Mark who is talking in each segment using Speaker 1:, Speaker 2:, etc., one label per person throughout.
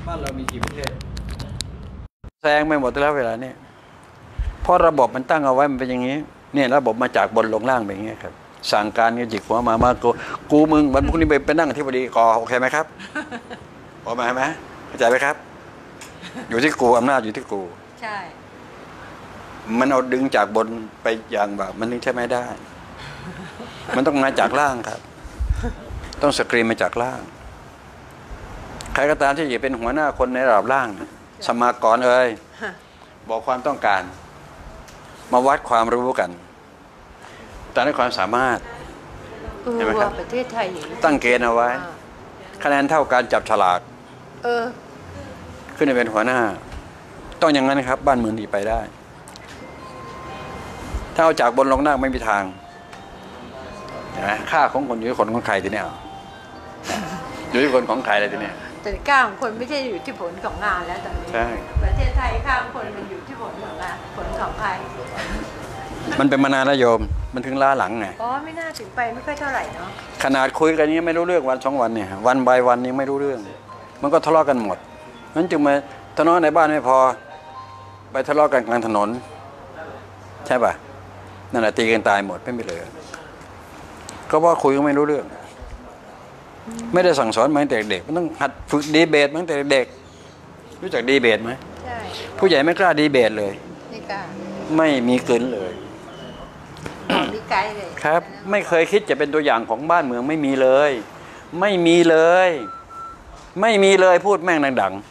Speaker 1: บ้านเรามีกี่ประเทศแซงไม่หมดแล้วเวลานี้เพราะระบบมันตั้งเอาไว้มันเป็นอย่างนี้เนี่ยระบบมาจากบนลงล่างแบบนี้ครับสั่งการกันจิกหัวมากูมึงวันพรุ่งนี้ไปนั่งที่บดีกโอเคไหมครับพอไหมเข้าใจไหมครับอยู่ที่กูอำนาจอยู่ที่กู
Speaker 2: ใช่
Speaker 1: มันเอาดึงจากบนไปอย่างแบบมันนึงใช่ไหมได้มันต้องมาจากล่างครับต้องสกรีนมาจากล่างใครก็ตามที่จะเป็นหัวหน้าคนในระดับล่างสมากรบอกความต้องการมาวัดความรู้กันแต่ในความสามารถเห็นไหมครับ
Speaker 2: ประเทศไทย
Speaker 1: ตั้งเกณฑ์เอาไว้คะแนนเท่าการจับฉลากขึ้นไปเป็นหัวหน้าต้องอย่างนั้นครับบ้านเมืองดีไปได้ถ้าเอาจากบนลงล่างไม่มีทางนะค่าของคนอยู่ที่คนของใครทีเนี้ยอยู่ที่คนของใครอะไรทีเนี้ย
Speaker 2: แต่ค่าของคนไม่ใช่อยู่ที่ผลของงานแล้วตอนนี้ประเทศไทยค่าของคนมันอยู่ที่ผลของงานผลของใคร
Speaker 1: มันเป็นมานานแล้วโยมมันถึงล้าหลังไง
Speaker 2: ไม่น่าถึงไปไม่ค่อยเท่าไหร่เนาะ
Speaker 1: ขนาดคุยกันนี้ไม่รู้เรื่องวัน2 วันเนี่ยวันใบวันนี้ไม่รู้เรื่องมันก็ทะเลาะกันหมดนั้นจึงมาทะเลาะในบ้านไม่พอไปทะเลาะกันกลางถนนใช่ป่ะนั่นแหละตีกันตายหมดไม่มีเหลือก็ว่าคุยก็ไม่รู้เรื่องไม่ได้สั่งสอนมาตั้งแต่เด็กมันต้องหัดฝึกดีเบตตั้งแต่เด็กรู้จักดีเบตไหม
Speaker 2: ใช่
Speaker 1: ผู้ใหญ่ไม่กล้าดีเบตเลย
Speaker 2: ไม่กล้า
Speaker 1: ไม่มีกลืนเลย
Speaker 2: มีไกลเลย
Speaker 1: ครับไม่เคยคิดจะเป็นตัวอย่างของบ้านเมืองไม่มีเลยไม่มีเลยไม่มีเลยพูดแม่งดัง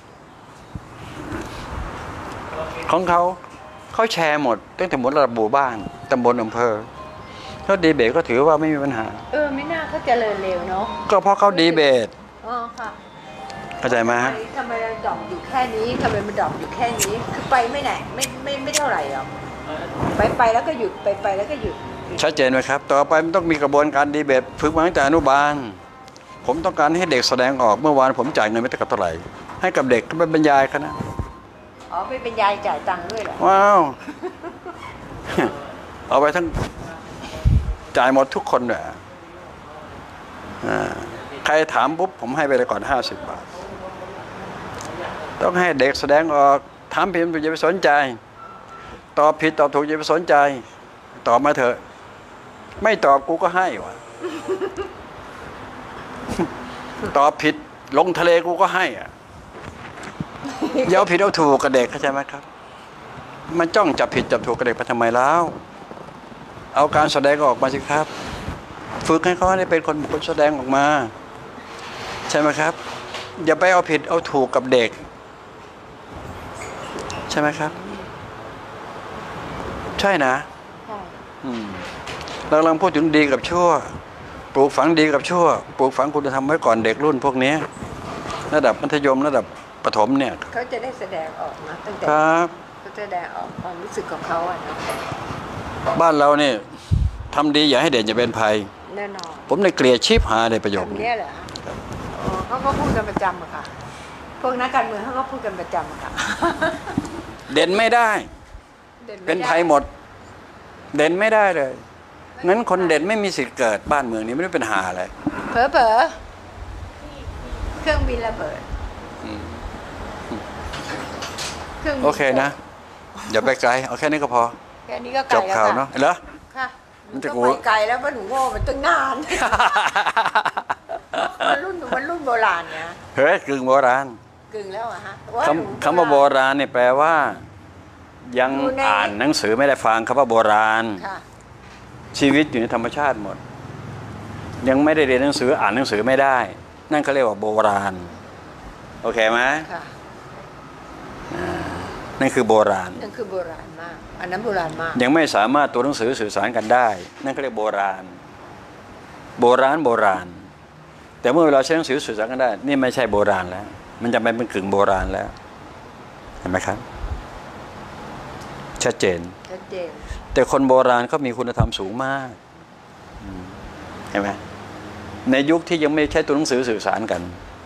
Speaker 1: ๆของเขาแชร์หมดตั้งแต่หมดระดับหมู่บ้านตำบลอำเภอเขาดีเบตก็ถือว่าไม่มีปัญหา
Speaker 2: ไม่น่าเขาเจริญเร็วเนาะ
Speaker 1: ก็เพราะเขาดีเบต
Speaker 2: ค่ะ
Speaker 1: เข้าใจไหม
Speaker 2: ทำไมเราดอกอยู่แค่นี้ทำไมมันดอกอยู่แค่นี้คือไปไม่ไหนไม่เท่าไหร่หรอกไปแล้วก็หยุดไปแล้วก็หยุด
Speaker 1: ชัดเจนไหมครับต่อไปมันต้องมีกระบวนการดีเบตฝึกมาตั้งแต่อนุบาลผมต้องการให้เด็กแสดงออกเมื่อวานผมจ่ายเงินไม่ตั้งเท่าไหร่ให้กับเด็กก็ไปบรรยายคณะ
Speaker 2: ไปบรรยายจ่ายตังค์ด้วยเหรอ
Speaker 1: ว้าวเอาไปทั้งจ่ายหมดทุกคนเลยใครถามปุ๊บผมให้ไปเลยก่อน50 บาทต้องให้เด็กแสดงออกถามผิดอย่าไปสนใจตอบผิดตอบถูกอย่าไปสนใจตอบมาเถอะไม่ตอบกูก็ให้วะตอบผิดลงทะเลกูก็ให้อ่ะอย่าเอาผิดเอาถูกกับเด็กเข้าใจไหมครับมันจ้องจับผิดจับถูกกับเด็กไปทำไมแล้วเอาการแสดงออกมาสิครับฝึกให้เขาได้เป็นคนแสดงออกมาใช่ไหมครับอย่าไปเอาผิดเอาถูกกับเด็กใช่ไหมครับใช่นะเรากำลังพูดถึงดีกับชั่วปลูกฝังดีกับชั่วปลูกฝังคุณธรรมไว้ก่อนเด็กรุ่นพวกนี้ระดับมัธยมระดับประถมเนี่ย
Speaker 2: เขาจะได้แสดงออกนะตั้งแต่เขาแสดงออกความรู้สึกของเขาอะนะ
Speaker 1: บ้านเราเนี่ยทำดีอย่าให้เด่นจะเป็นภัย
Speaker 2: แน่นอน
Speaker 1: ผมเลยเกลียดชีพหาในประโยค
Speaker 2: นี้เหรอเขาก็พูดกันประจำอะค่ะพวกนักการเมืองเขาก็พูดกันประจำอะค่ะ
Speaker 1: เด่นไม่ได้เป็นภัยหมดเด่นไม่ได้เลยงั้นคนเด่นไม่มีสิทธิ์เกิดบ้านเมืองนี้ไม่ได้เป็นหาอะไร
Speaker 2: เผลอเครื่องบินระเบิด
Speaker 1: โอเคนะอย่าไปไกลเอาแค่นี้ก็พอ
Speaker 2: แค่นี้ก็ไกล
Speaker 1: จบข่าวเนาะเหรอ
Speaker 2: ค่ะมันจะไปไกลแล้วมันหนูโง่มันตั้งนานมันรุ่นโบราณเนี่ย
Speaker 1: เฮ้ยกึ่งโบราณ
Speaker 2: กึ่งแล้วอะฮะ
Speaker 1: คำว่าโบราณเนี่ยแปลว่ายังอ่านหนังสือไม่ได้ฟังคำว่าโบราณชีวิตอยู่ในธรรมชาติหมดยังไม่ได้เรียนหนังสืออ่านหนังสือไม่ได้นั่นเขาเรียกว่าโบราณโอเคไหมนั่นคือโบราณ
Speaker 2: นั่นคือโบราณมากอันนั้นโบราณมาก
Speaker 1: ยังไม่สามารถตัวหนังสือสื่อสารกันได้นั่นเขาเรียกโบราณแต่เมื่อเราใช้หนังสือสื่อสารกันได้นี่ไม่ใช่โบราณแล้วมันจะเป็นกึ่งโบราณแล้วเห็นไหมครับชัดเจนแต่คนโบราณเขามีคุณธรรมสูงมากเห็นไหมในยุคที่ยังไม่ใช้ตัวหนังสือสื่อสารกัน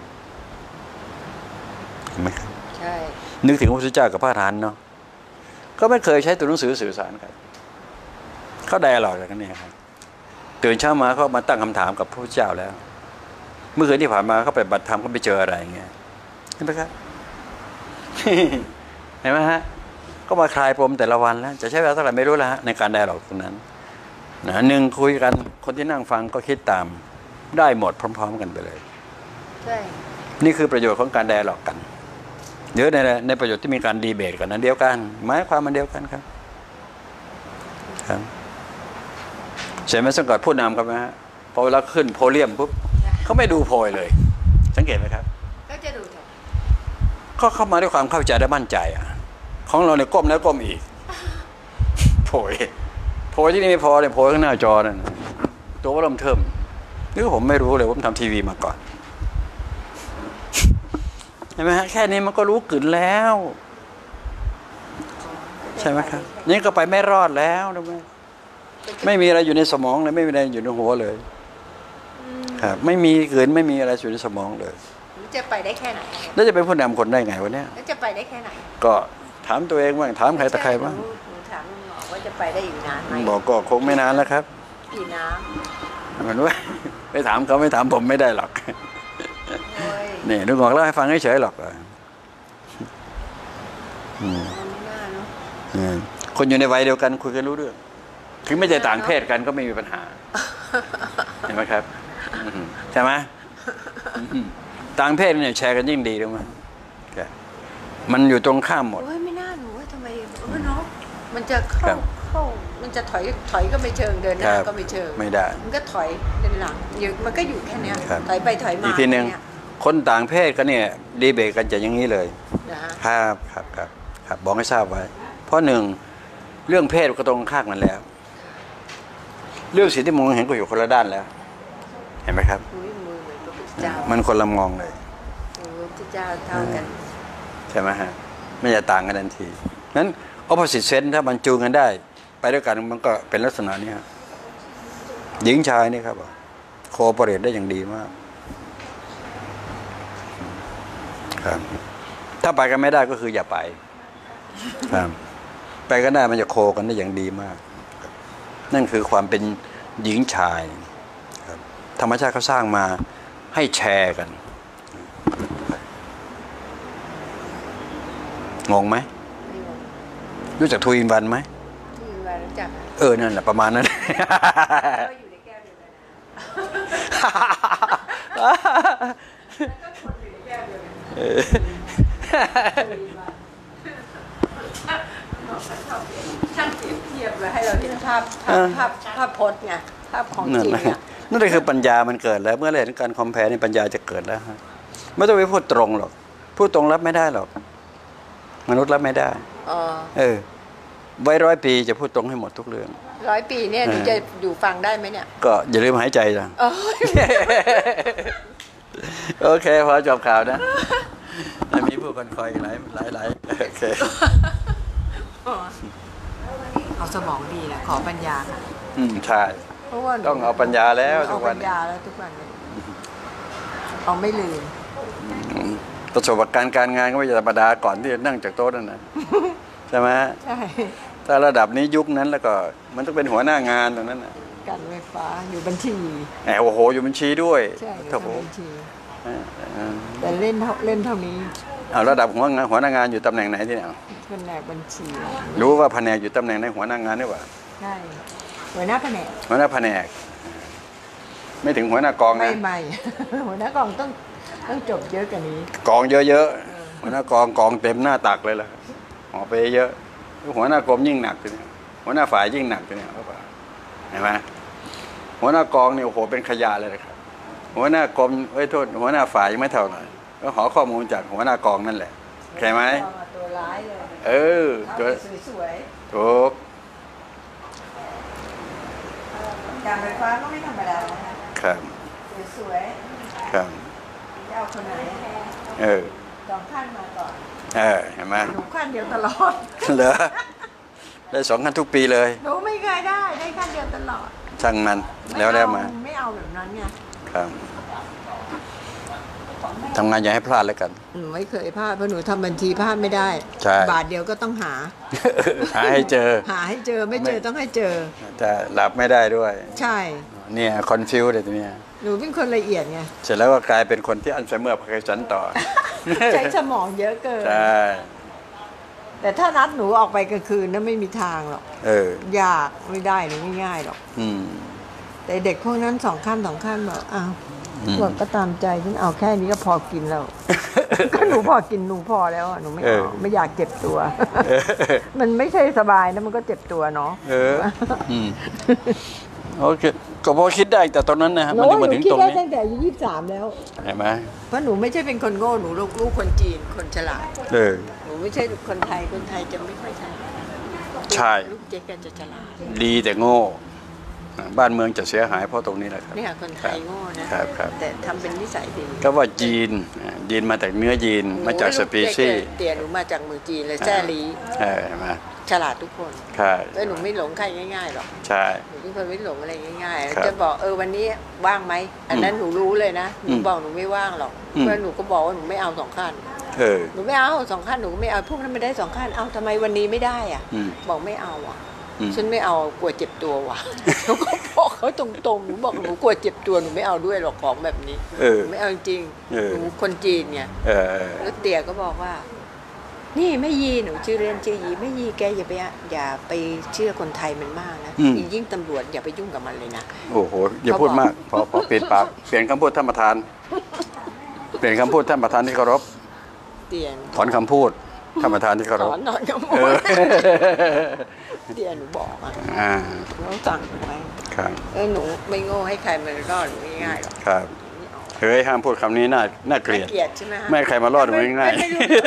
Speaker 1: เห็นไหมครับ
Speaker 2: ใช่
Speaker 1: นึกถึงพระพุทธเจ้ากับพระอรหันต์เนาะก็ไม่เคยใช้ตัวหนังสือสื่อสารกันเขาได้หรอกกันเนี่ยครับตื่นเช้ามาเขามาตั้งคำถามกับพระพุทธเจ้าแล้วเมื่อคืนที่ผ่านมาเขาไปบัตรธรรมเขาไปเจออะไรเงี้ยเห็นไหมครับเห็นไหมฮะก็มาคลายปมแต่ละวันแล้วจะใช้เวลาเท่าไหร่ไม่รู้แล้วฮะในการไดอะล็อกตรงนั้นนะหนึ่งคุยกันคนที่นั่งฟังก็คิดตามได้หมดพร้อมๆกันไปเลย
Speaker 2: ใช่
Speaker 1: นี่คือประโยชน์ของการไดอะล็อกกันเยอะในประโยชน์ที่มีการดีเบตกันนั้นเดียวกันหมายความมันเดียวกันครับเห็นไหมสังกัดผู้นำกันไหมฮะพอเวลาขึ้นโพเดียมปุ๊บเขาไม่ดูโพยเลยสังเกตไหมครับ
Speaker 2: ก็จะดู
Speaker 1: ก็เข้ามาด้วยความเข้าใจและมั่นใจของเราเนี่ยก้มแล้วก้มอีกโพยที่นี่ไม่พอเลยโพยข้างหน้าจอนั่นตัวว่าเริ่มเทิมนี่ผมไม่รู้เลยผมทำทีวีมาก่อนเห็นไหมฮะแค่นี้มันก็รู้กึ่นแล้วใช่ไหมครับนี่ก็ไปไม่รอดแล้วรู้ไหมไม่มีอะไรอยู่ในสมองเลยไม่มีอะไรอยู่ในหัวเลยครับไม่มีเกินไม่มีอะไรอยู่ในสมองเลย
Speaker 2: จะไปได้แค่ไหน
Speaker 1: แล้วจะเป็นผู้นำคนได้ไงวะเนี่ย
Speaker 2: แล้วจะไปได้แค่ไหน
Speaker 1: ก็ถามตัวเองบ้างถามใครตะใครบ้าง
Speaker 2: ถามหมอว่าจะไปได้อีกนานไหม
Speaker 1: บอกก็คงไม่นานแล้วครับ
Speaker 2: กี่น้
Speaker 1: ำเหมือนว่าไปถามเขาไม่ถามผมไม่ได้หรอกนี่นึกบอกเล่าให้ฟังเฉยๆหรอกคนอยู่ในวัยเดียวกันคุยกันรู้เรื่องถึงไม่ใช่ต่างเพศกันก็ไม่มีปัญหาเห็นไหมครับใช่ไหมต่างเพศเนี่ยแชร์กันยิ่งดีรู้ไหมมันอยู่ตรงข้ามหมด
Speaker 2: ไม่น่าหนูว่าทำไมเนาะมันจะเข้ามันจะถอยก็ไม่เชิงเดินหน้าก็ไม่เชิง
Speaker 1: ไม่ได้
Speaker 2: มันก็ถอยเป็นหลังอยู่มันก็อยู่แค่นี้ถอยไปถอยมา
Speaker 1: อีกทีนึงคนต่างเพศกันเนี่ยดีเบตกันจะอย่างนี้เลยครับบอกให้ทราบไว้เพราะหนึ่งเรื่องเพศก็ตรงข้ามกันแล้วเรื่องสิทธิมนุษยชนเห็นก็อยู่คนละด้านแล้วเห็นไหมครับมันคนละมองเลย
Speaker 2: พระเจ้าเท่ากัน
Speaker 1: ใช่ไหมฮะไม่จะต่างกันทันทีนั้น opposite sense ถ้ามันจูงกันได้ไปด้วยกันมันก็เป็นลักษณะนี้หญิงชายนี่ครับโคเปเรตได้อย่างดีมากครับถ้าไปกันไม่ได้ก็คืออย่าไปครับไปกันได้มันจะโคกันได้อย่างดีมากนั่นคือความเป็นหญิงชายครับธรรมชาติเขาสร้างมาให้แชร์กันงงไหมรู้จักทูอินวันไหม
Speaker 2: ทูอินวันรู้จัก
Speaker 1: นั่นแหละประมาณนั้น
Speaker 2: อยู่ในแก้วเดียวกันแล้วก็คนอยู่ในแก้วเดียวกันช่างเปรียบเทียบเลยให้เราที่ภาพพจน์ไงภาพของจริง
Speaker 1: นั่นคือปัญญามันเกิดแล้วเมื่อเราเห็นการคอมแพร์ในปัญญาจะเกิดแล้วไม่ต้องไปพูดตรงหรอกพูดตรงรับไม่ได้หรอกมนุษย์รับไม่ได้ไว้100 ปีจะพูดตรงให้หมดทุกเรื่อง
Speaker 2: 100 ปีเนี่ยจะอยู่ฟังได้ไหมเนี่ย
Speaker 1: ก็อย่าลืมหายใจจ้ะโอเคพอจบข่าวนะมีผู้คนคอยหลายโอเค
Speaker 2: เอาสมองดีนะขอปัญญาค่ะ
Speaker 1: ใช่ต้องเอาปัญญาแล้วทุกวัน
Speaker 2: ปัญญาแล้วทุกวันเอาไม่ลืม
Speaker 1: ประสบการณ์การงานก็ไม่ธรรมดาก่อนที่จะนั่งจากโต๊ะนั่นนะใช่ไหม
Speaker 2: ใช่
Speaker 1: ถ้าระดับนี้ยุคนั้นแล้วก็มันต้องเป็นหัวหน้างานตรงนั้นนะ
Speaker 2: การไฟฟ้าอยู่บัญชี
Speaker 1: โอ้โหอยู่บัญชีด้วย
Speaker 2: ใช่อยู่บัญชีแต่เล่นเท่านี้
Speaker 1: เอาระดับหัวหน้างานอยู่ตำแหน่งไหนที่เนี่ย
Speaker 2: แผนกบัญชี
Speaker 1: รู้ว่าแผนกอยู่ตำแหน่งในหัวหน้างานหรือเปล่า
Speaker 2: ใช่หัวหน้าแผนก
Speaker 1: ไม่ถึงหัวหน้ากองนะ
Speaker 2: ไม่หัวหน้ากองต้องจบเยอะกว่านี้
Speaker 1: กองเยอะๆหัวหน้ากองเต็มหน้าตักเลยล่ะหอไปเยอะหัวหน้ากรมยิ่งหนักเลยหัวหน้าฝ่ายยิ่งหนักเลยเห็นไหมหัวหน้ากองเนี่ยโอ้โหเป็นขยะเลยนะครับหัวหน้ากรมโทษหัวหน้าฝ่ายยังไม่เท่าหน่อยก็ขอข้อมูลจากหัวหน้ากองนั่นแหละใช่ไหม
Speaker 2: ตัวร้าย
Speaker 1: เลยตัว
Speaker 2: สวย
Speaker 1: ถูก
Speaker 2: การไฟฟ้าก็ไม่ธรรมดา
Speaker 1: ครับ
Speaker 2: สวย
Speaker 1: ครับ
Speaker 2: เอาคนไหน2 ขั้นมาก่อน
Speaker 1: เห็นไหม
Speaker 2: หนูขั้นเดียวตลอด
Speaker 1: เหรอได้2 ขั้นทุกปีเลย
Speaker 2: หนูไม่เคยได้ขั้นเดียวตลอด
Speaker 1: ช่างมันแล้วมา
Speaker 2: ไม่เอาแบบนั้นไง
Speaker 1: ครับทำงานอย่าให้พลาดแล้วกัน
Speaker 2: หนูไม่เคยพลาดเพราะหนูทำบัญชีพลาดไม่ได้บาทเดียวก็ต้องหา
Speaker 1: ให้เจอ
Speaker 2: ไม่เจอต้องให้เจอ
Speaker 1: แต่หลับไม่ได้ด้วย
Speaker 2: ใช่
Speaker 1: เนี่ยคอนฟิวเลยตัวเนี้ย
Speaker 2: หนูเป็นคนละเอียดไง
Speaker 1: เสร็จแล้วก็กลายเป็นคนที่อัลไซเมอร์พาร์กินสันต่อ
Speaker 2: ใช้สมองเยอะเกิน
Speaker 1: ใช่
Speaker 2: แต่ถ้านัดหนูออกไปกลางคืนนั้นไม่มีทางหรอก ยากไม่ได้หนูไม่ง่ายหรอกแต่เด็กพวกนั้น2 ขั้นบอกอ้าวบอกก็ตามใจฉันเอาแค่นี้ก็พอกินแล้ว ก็หนูพอกินหนูพอแล้วหนูไม่เอาไม่อยากเจ็บตัว มันไม่ใช่สบายนะมันก็เจ็บตัวเนาะ
Speaker 1: โอเคก็พอคิดได้แต่ตอนนั้นนะฮะมันจะมาถึงตรงนี้
Speaker 2: หนูคิดได้ตั้งแต่อายุ23แล้ว
Speaker 1: เห็นไหม
Speaker 2: เพราะหนูไม่ใช่เป็นคนโง่หนูลูกคนจีนคนฉลาดหนูไม่ใช่คนไทยจะไม่ค่อยฉลาด
Speaker 1: ใช่
Speaker 2: ลูกเจ๊กันจะฉลาด
Speaker 1: ดีแต่โง่บ้านเมืองจะเสียหายเพราะตรงนี้แหละครับ
Speaker 2: เนี่ยคนไทยโง่นะแต่ทำเป็นนิสัยดี
Speaker 1: ก็ว่าจีนมาจากเนื้อจีนมาจากสปีชีส์
Speaker 2: เตี๋ยหนูมาจากเมืองจีนเลยแซ่ลี
Speaker 1: เห็นไหม
Speaker 2: ฉลาดทุกคน
Speaker 1: ใช่
Speaker 2: แล้วหนูไม่หลงใครง่ายๆหรอก
Speaker 1: ใช่
Speaker 2: หนูเป็นคนไม่หลงอะไรง่ายๆจะบอกวันนี้ว่างไหมอันนั้นหนูรู้เลยนะหนูบอกหนูไม่ว่างหรอกเพื่อนหนูก็บอกว่าหนูไม่เอา2 ขั้นหนูไม่เอา2 ขั้นหนูก็ไม่เอาพวกนั้นไม่ได้2 ขั้นเอาทำไมวันนี้ไม่ได้อ่ะบอกไม่เอาอ่ะฉันไม่เอากลัวเจ็บตัวว่ะหนูก็บอกเขาตรงๆหนูบอกหนูกลัวเจ็บตัวหนูไม่เอาด้วยหรอกของแบบนี้ไม่เอาจริงหนูคนจีนไงแล้วเตี๋ยก็บอกว่านี่แม่ยีหนูชื่อเรียนชื่อยีแม่ยีแกอย่าไปเชื่อคนไทยมันมากนะยิ่งตำรวจอย่าไปยุ่งกับมันเลยนะ
Speaker 1: โอ้โหอย่าพูดมากพอเปลี่ยนปากเปลี่ยนคำพูดท่านประธานเปลี่ยนคำพูดท่านประธานที่เคารพถอนคำพูดท่านประธานที่เคารพ
Speaker 2: ถอนคำพูดเดี๋ยวหนูบอกเราสั่งไว้หนูไม่โง่ให้ใครมันรอดหนูง่ายๆหรอก
Speaker 1: ครับเฮ้ยห้ามพูดคำนี้น่าเกลียด
Speaker 2: ใช่ไหม
Speaker 1: ไม่ใครมารอดหนูง่าย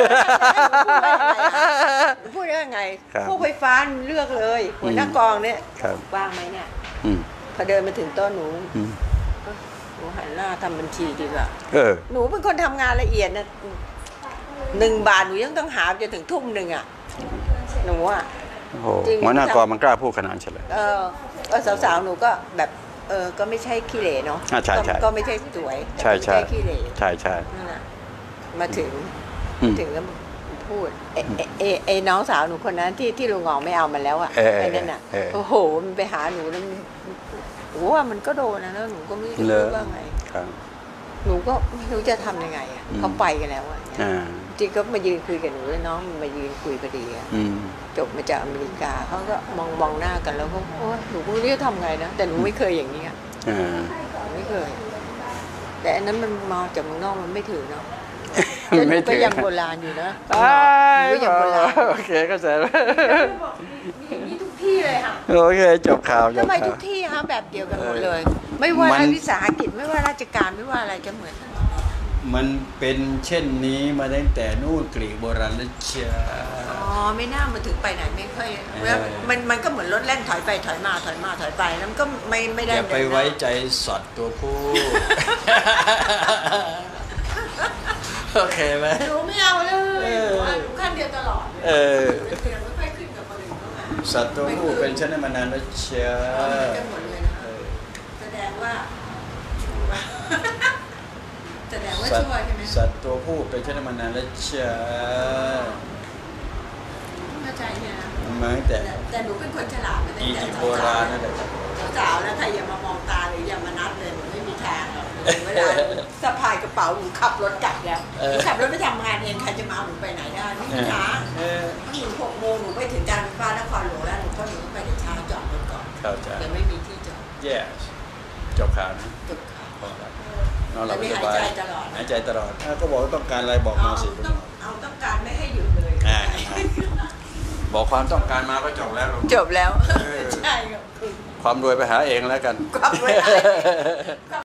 Speaker 2: ๆพูดได้ยังไงพวกไฟฟ้าเลือกเลยหัวหน้ากองเนี่ยว่างไหมเนี่ยพอเดินมาถึงโต๊ะหนูหันหน้าทำบัญชีดีกว่าหนูเป็นคนทำงานละเอียดนะ1 บาทหนูยังต้องหาจนถึงทุ่ม 1อ่ะหนูอ่ะ
Speaker 1: หัวหน้ากองมันกล้าพูดขนาดนั้นเฉย
Speaker 2: สาวๆหนูก็แบบก็ไม่ใช่ขี้เหร่เนาะก็ไม่ใช่สวย
Speaker 1: ใช่
Speaker 2: ใช่ขี้เหร่
Speaker 1: ใช่
Speaker 2: นั่นแหละมาถึงแล้วพูดไอ้น้องสาวหนูคนนั้นที่ลุงงองไม่เอามันแล้วอ่ะไอ้นั่นอ่ะโอ้โหมันไปหาหนูแล้วว่ามันก็โดนนะแล้วหนูก็ไม่รู้ว่าไงหนูก็ไม่รู้จะทำยังไงอ่ะเขาไปกันแล้วอ่ะจริงก็มายืนคุยกับหนูแล้วน้องมันมายืนคุยพอดีอ่ะจบมาจากอเมริกาเขาก็มองหน้ากันแล้วก็โอ้หนูก็ไม่รู้จะทำไงนะแต่หนูไม่เคยอย่างนี้อ่ะไม่เคยแต่อันนั้นมันมาจากเมืองนอกมันไม่ถือเนาะแต่หนูก็ยังโบราณอยู่นะหนูก็ยังโบราณ
Speaker 1: โอเคก็เสร็จแล้ว
Speaker 2: มีทุกที่เลยค่ะ
Speaker 1: โอเคจบข่าว
Speaker 2: ทำไมทุกที่คะแบบเดียวกันหมดเลยไม่ว่าวิสาหกิจไม่ว่าราชการไม่ว่าอะไรจะเหมือน
Speaker 1: มันเป็นเช่นนี้มาตั้งแต่นู่นกรีกโบราณแล้วเชีย
Speaker 2: ไม่น่ามาถึงไปไหนไม่ค่อยแล้วมันก็เหมือนรถแล่นถอยไปถอยมาถอยไปแล้วมันก็ไม่ได้
Speaker 1: อย่าไปไว้ใจสัตว์ตัวผู้โอเคไหม
Speaker 2: หนูไม่เอาเลยหนูขั้นเดียวตลอดไม่ค่อยขึ้นกับคนอื่น
Speaker 1: สัตว์ตัวผู้เป็นเช่นนั้นมานานแล้วเชีย
Speaker 2: แสดงว่าช่วยใช่ไหม
Speaker 1: สัตว์ตัวผู้เป็นเช่นนั้นมานานแล้วเชีย
Speaker 2: เข้าใจเนี่ยนะแต่หนูเป็นคนฉลาดมาตั้งแต่
Speaker 1: โบราณนั่นแหละ
Speaker 2: สาวแล้วใครอย่ามามองตาหรืออย่ามานัดเลยหนูไม่มีทางหรอกเวลาสะพายกระเป๋าหนูขับรถกลับแล้วหนูขับรถไปทำงานเองใครจะมาเอาหนูไปไหนได้ไม่มีทางถ้าหนู6 โมงหนูไปถึงการไฟฟ้านครหลวงแล้วหนูก็ไปแต่เช้าจอดรถก่อนยังไม่มีที่จอด
Speaker 1: จบข่าวนะ
Speaker 2: จบข่าวน
Speaker 1: อนหลับสบายหายใจตลอดก็บอกต้องการอะไรบอกมาสิ
Speaker 2: ต้องการไม่ให้หยุดเลย
Speaker 1: บอกความต้องการมาก็จบแล้ว
Speaker 2: ใช่ครับ
Speaker 1: ความรวยไปหาเองแล้วกัน
Speaker 2: ความรวย